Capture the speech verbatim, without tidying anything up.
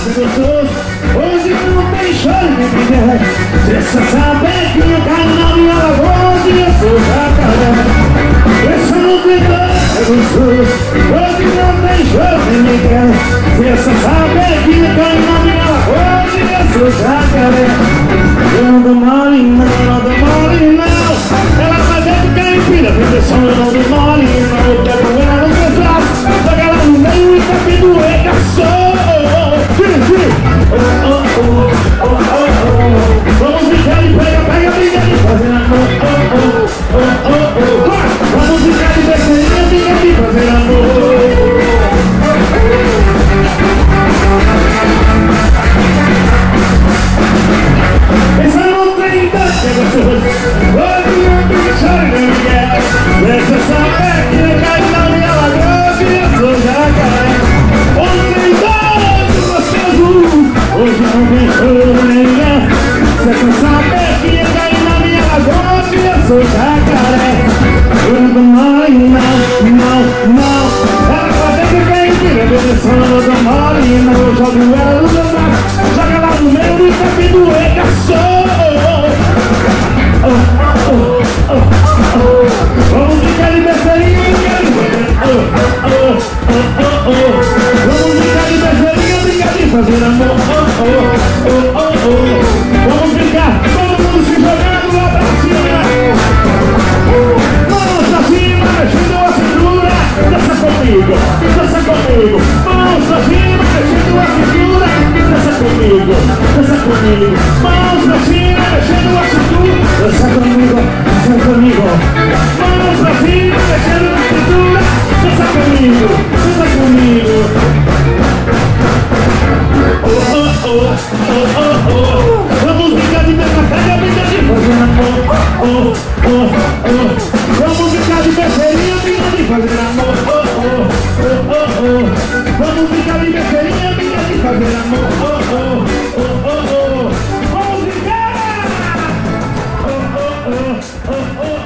gostoso. Hoje não tem choro nem briga. Cê só sabe que eu caio na minha lagoa e eu sou jacaré. Esse não tem dor, é gostoso. Hoje não tem choro nem briga. Cê só sabe que eu caio na minha lagoa e eu sou jacaré. Eu não dou mole não, eu não dou mole não. Ela vai ver que caipira, proteção eu não dou mole não. Eu pego ela no meu braço, joga ela no meio e tá vindo o regaçou. Oh, oh, oh, oh, oh, oh. Vamos brincar de pega, pega, briga de fazer amor. Oh, oh, oh, oh, oh. Vamos brincar de besteirinha, briga de fazer amor. Pensa no trem da chega gostoso. Hoje não tem choro nem guerra. Deixa eu saber que eu caio na minha lagoa e eu sou jacaré. Ontem doce gostoso. Hoje não tem choro nem guerra. Deixa eu saber que eu caio na minha lagoa e eu sou jacaré. Eu não dou mole não, não, não. Ela vai ter que cair de revolução. Eu não dou mole não. Eu jogo ela no meu braço, joga lá no meio e tá vindo regaçou. Oh, oh, oh, oh, oh. Vamos brincar de besteirinha, brincar de fazer oh, oh, oh, oh, oh. Vamos brincar de besteirinha, brincar de fazer amor. Oh, oh, oh, oh, oh. Vamos brincar, todo mundo se jogando lá pra cima. Mãos pra cima, mexendo a cintura. Dança comigo, dança comigo. Mãos pra cima, mexendo a cintura. Dança comigo, dança comigo. Mãos pra cima, mexendo a cintura. Dança comigo, dança comigo. Mãos pra cima, mexendo a cintura. Dança comigo, dança comigo. Oh, oh, oh, oh, oh, oh. Vamos brincar de pega, pega, brincar de fazer amor. Oh, oh, oh. Vamos brincar de besteirinha, brincar de fazer amor. Oh, oh, oh, oh, oh. Vamos brincar de besteirinha, brincar de fazer amor. Oh, oh, oh, oh, oh. Vamos brincar! Oh, oh, oh, oh, oh.